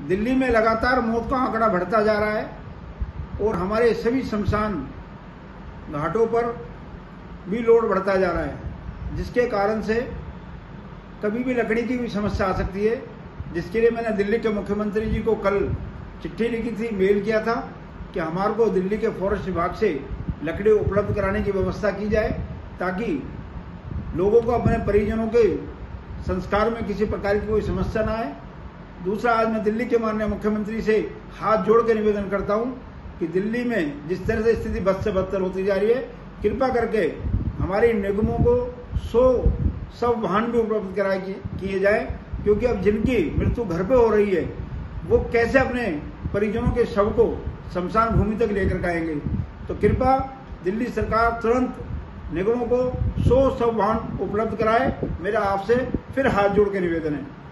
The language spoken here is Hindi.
दिल्ली में लगातार मौत का आंकड़ा बढ़ता जा रहा है और हमारे सभी शमशान घाटों पर भी लोड बढ़ता जा रहा है, जिसके कारण से कभी भी लकड़ी की भी समस्या आ सकती है। जिसके लिए मैंने दिल्ली के मुख्यमंत्री जी को कल चिट्ठी लिखी थी, मेल किया था कि हमारे को दिल्ली के फॉरेस्ट विभाग से लकड़ी उपलब्ध कराने की व्यवस्था की जाए, ताकि लोगों को अपने परिजनों के संस्कार में किसी प्रकार की कोई समस्या ना आए। दूसरा, आज मैं दिल्ली के माननीय मुख्यमंत्री से हाथ जोड़ के निवेदन करता हूं कि दिल्ली में जिस तरह से स्थिति बद से बदतर होती जा रही है, कृपा करके हमारे निगमों को 100 वाहन भी उपलब्ध कराए किए जाए, क्योंकि अब जिनकी मृत्यु घर पे हो रही है वो कैसे अपने परिजनों के शव को शमशान भूमि तक लेकर आएंगे। तो कृपया दिल्ली सरकार तुरंत निगमों को 100 वाहन उपलब्ध कराए। मेरा आपसे फिर हाथ जोड़ के निवेदन है।